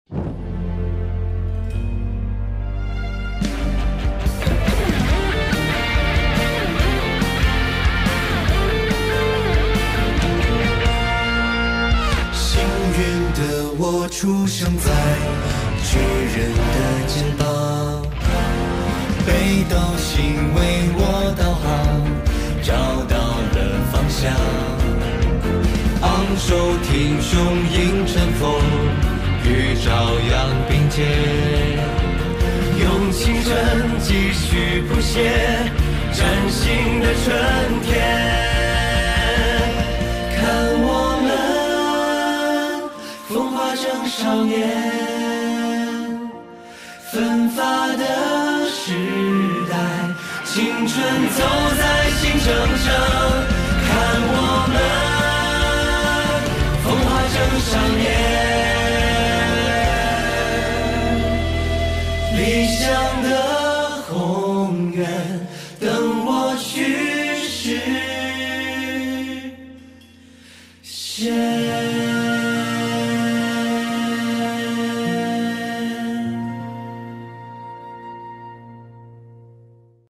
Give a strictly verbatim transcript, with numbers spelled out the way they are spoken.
幸运的我出生在巨人的肩膀，北斗星为我导航，找到了方向。昂首挺胸迎晨风，与朝阳并肩，用青春继续谱写崭新的春天。看我们风华正少年，奋发的时代，青春走在新征程。看我们风华正少年，理想的宏愿等我去实现。